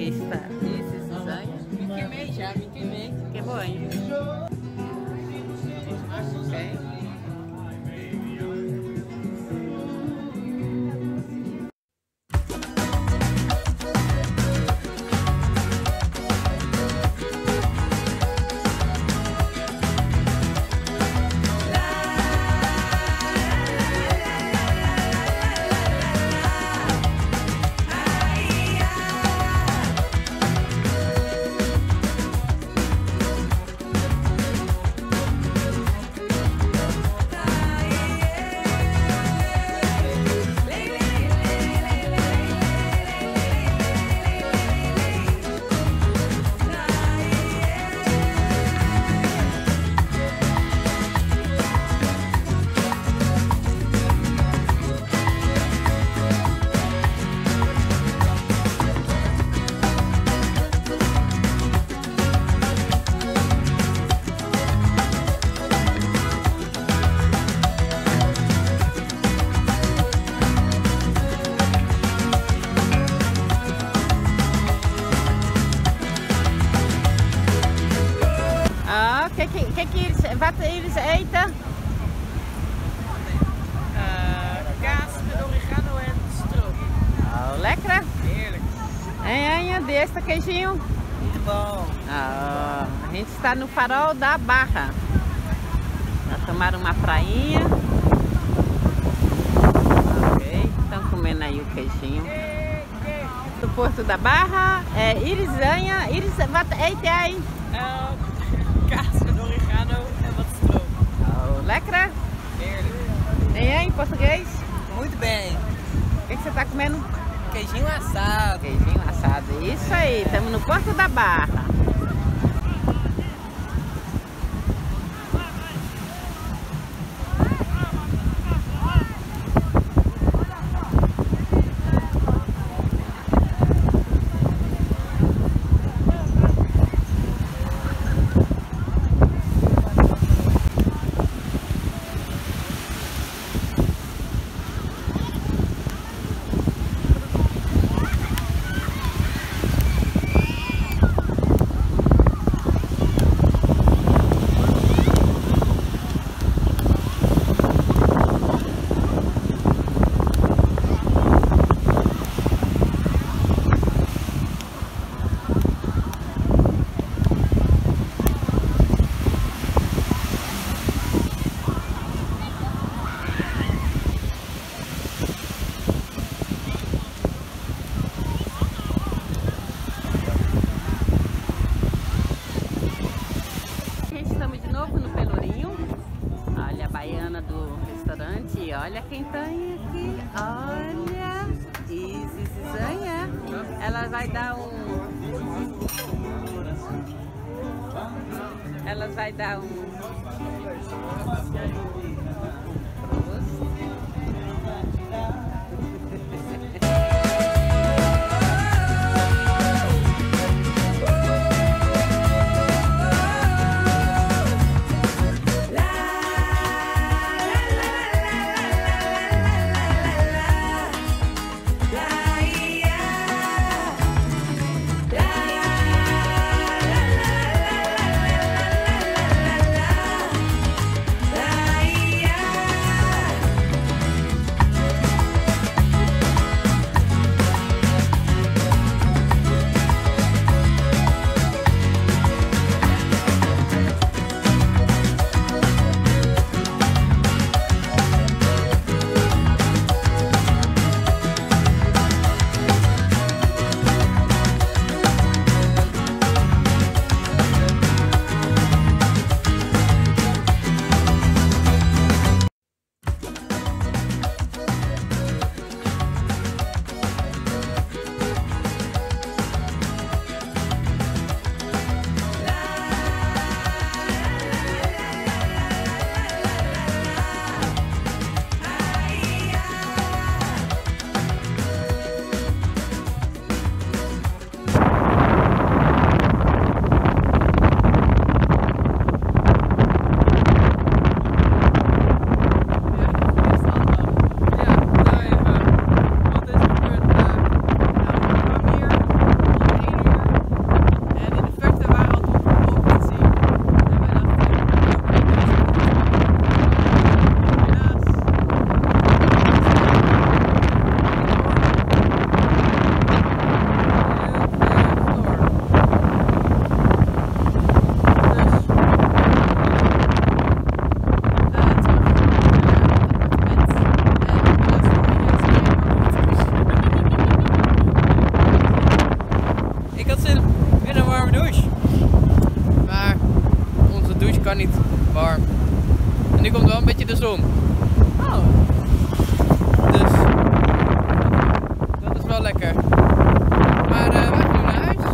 Aqui está. Isso, Suzane. Me queimei já, me queimei. Queimou, hein? Ok. Wat is eten? Kaas met oregano en stroop. Oh, lekker. Heerlijk. E deste queijinho? Muito bom. Oh, a gente está no Farol da Barra. Para tomar uma prainha. Ok, estão comendo aí o queijinho. Do Porto da Barra. Irisanha. Wat eet jij? Kaas met oregano en wat stroop. Oh, lekker. Heerlijk. E aí, em português? Muito bem. O que você está comendo? Queijinho assado. Queijinho assado. Isso aí, estamos no Porto da Barra. E olha quem tá aqui, olha, Suzane, ela vai dar um maar niet warm. En nu komt wel een beetje de zon. Oh. Dus dat is wel lekker. Maar wij gaan nu naar huis.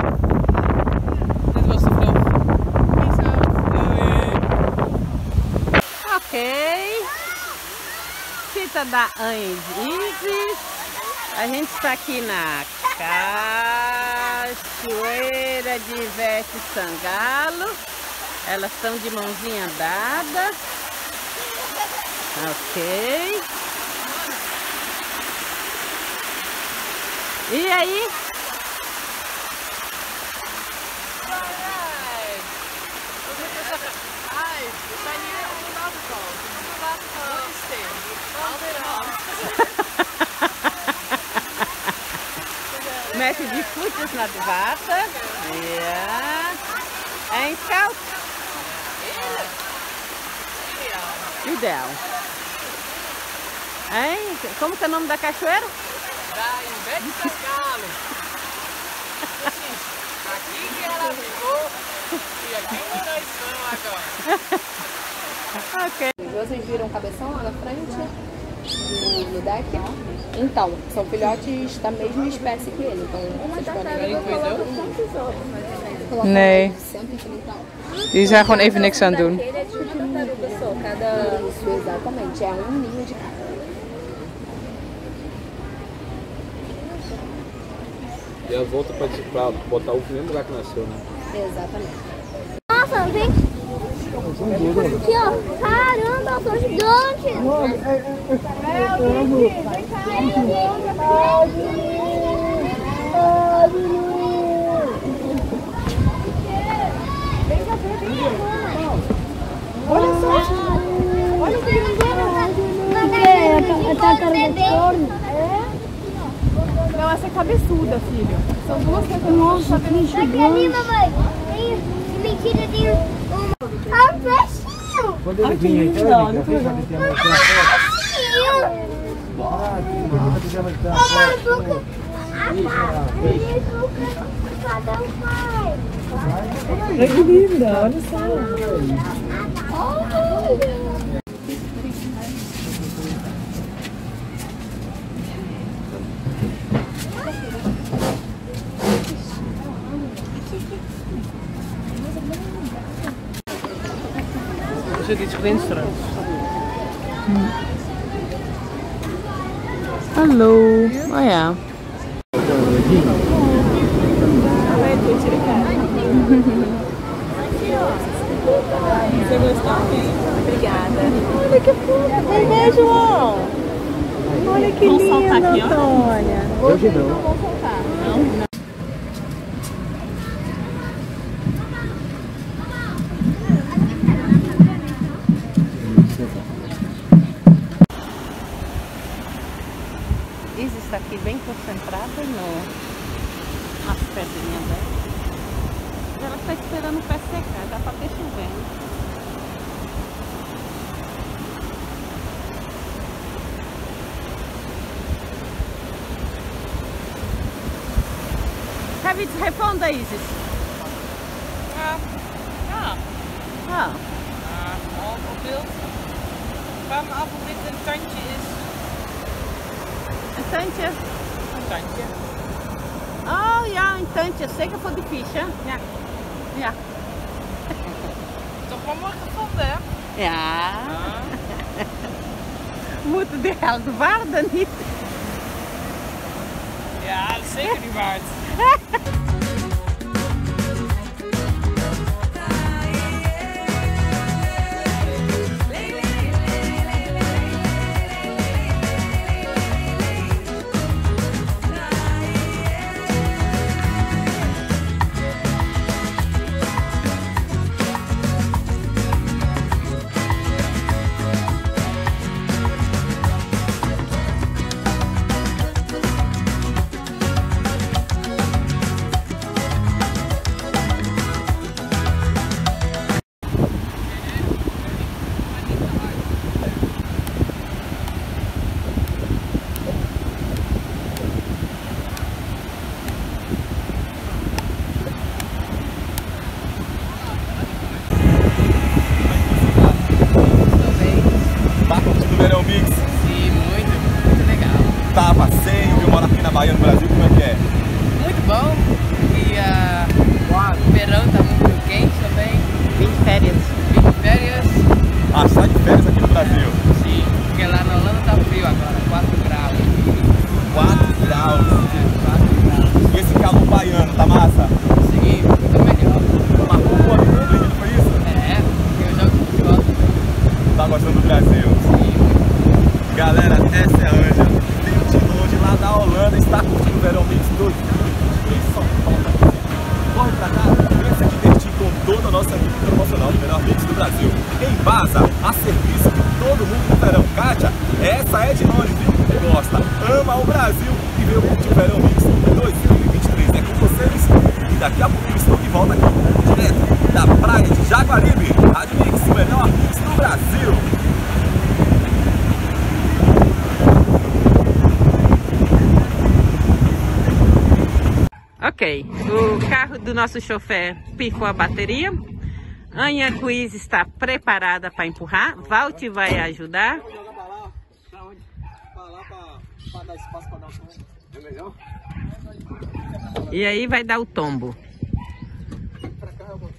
Dit was de vlog. Peace out. Doei. Ok. Fita da Anhis Isis. A gente está aqui na Cachoeira de Ivete Sangalo. Elas estão de mãozinha dada. Ok. E aí? We zijn hier op de waterval. Op de waterval. Wat is dit? Met die voetjes naar het water. Ja. En koud. Ideal. Hein? Como que é o nome da cachoeira? Da Ivete Sangalo. Precies. Aqui que ela ficou e aqui que nós vamos agora. Ok. Vocês viram o cabeção lá na frente no deck? Então, são filhotes da mesma espécie que ele. Então, vocês podem colocar Nee. 130. Die zijn gewoon even niks aan het doen. Isso, exatamente. É ninho de cada. E a volta pra botar o mesmo lugar que nasceu, né? Exatamente. Nossa, vem! Aqui, ó. Caramba, eu sou gigante! Olha só! Olha o que ele tá Não, essa é cabeçuda, filho. São duas cabeçudas. Nossa, que gigante! Ali, mamãe! Que mentira, tem uma... Ah, um peixinho! Quando ele vinha aqui, Um peixinho! Cada um vai! Olha que linda, olha só. Er zit iets glinsterends. Hallo. Oh ja. Você gostou? Obrigada. Olha que fofo! Bebê, João! Olha que Vamos soltar lindo, aqui, ó. Antônia! Hoje não. Vou soltar. Isis está aqui bem concentrada nas pedrinhas dela. Ela está esperando o pé secar, dá para ter chovendo. Kan we iets gevonden, Isis? Ja. Oh. Al op beeld. Ik vraag me af of dit een tandje is. Een tandje? Een tandje. Oh ja, een tandje. Zeker voor de vis, hè? Ja. Ja. Toch wel mooi gevonden, hè? Ja. Moeten de helft waarde niet. Ja, dat is zeker niet waard. E esse calor baiano, tá massa? Sim, muito melhor. Marcou o ano todo, Henrique, foi isso? É, porque eu jogo futebol. Tá gostando do Brasil? Sim. Galera, essa é a Anja. Veio de longe lá da Holanda, está curtindo o Verão Mix 2023 São Paulo. Corre pra cá, venha se divertir com toda a nossa equipe promocional do Verão Mix do Brasil. Em Baza, a serviço de todo mundo no verão. Kátia, essa é de longe, viu? Gosta, ama o Brasil e veio curtir o Verão Mix 2023. É com vocês e daqui a pouco estou de volta aqui, direto da praia de Jaguaribe. Rádio Mix, o melhor mix do Brasil. Ok, o carro do nosso chofer picou a bateria. Anha Quiz está preparada para empurrar. Valt vai ajudar. Joga pra lá. Pra onde? Pra lá pra dar espaço pra dar o tombo. É melhor? E aí vai dar o tombo. Pra cá eu vou.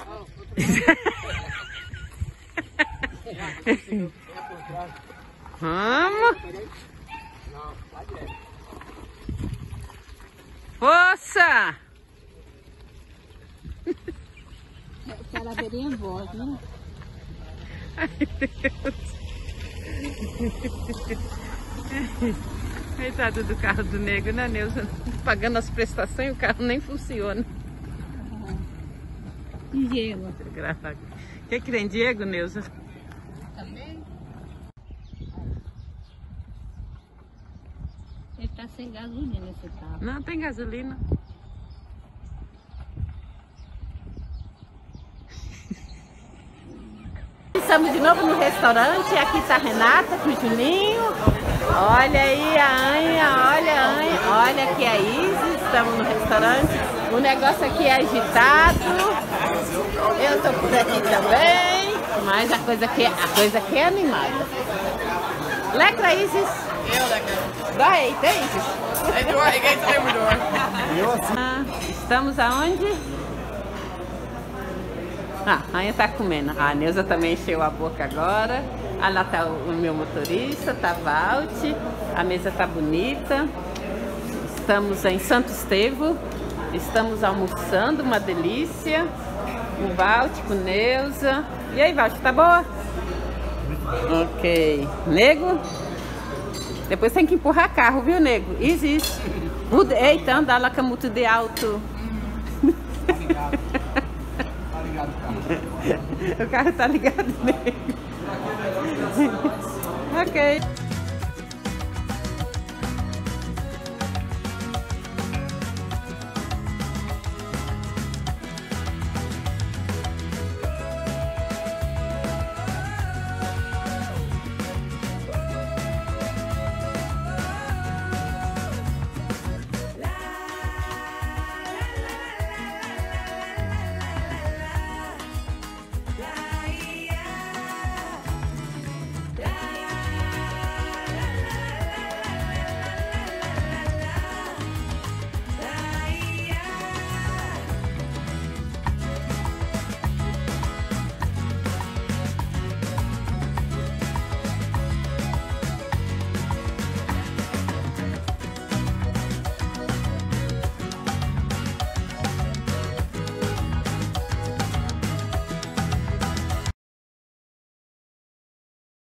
Vamos. Força! Calaveirinha boa, né? Ai, Deus. Coitado do carro do nego, né, Neuza? Pagando as prestações e o carro nem funciona. Diego. O que tem Diego, Neuza? Também? Ele tá sem gasolina esse carro. Não tem gasolina. Estamos de novo no restaurante. Aqui está a Renata com o Juninho. Olha aí a Anha, olha a Anha, olha aqui a Isis. Estamos no restaurante. O negócio aqui é agitado. Eu tô por aqui também. Mas a coisa aqui é animada. Lecra, Isis. Eu, Leca. Dá eita, Isis. Ninguém te lembra. Estamos aonde? Ah, a Anha tá comendo. A Neuza também encheu a boca agora. Ah, lá tá o meu motorista, tá Valt. A mesa tá bonita. Estamos em Santo Estevão. Estamos almoçando, uma delícia. O Valt com Neuza. E aí, Valt, tá boa? Ok. Nego? Depois tem que empurrar carro, viu, nego? Isso. Eita, anda lá com muito de alto. Tá ligado. Tá ligado o carro. O carro tá ligado nele. Ok.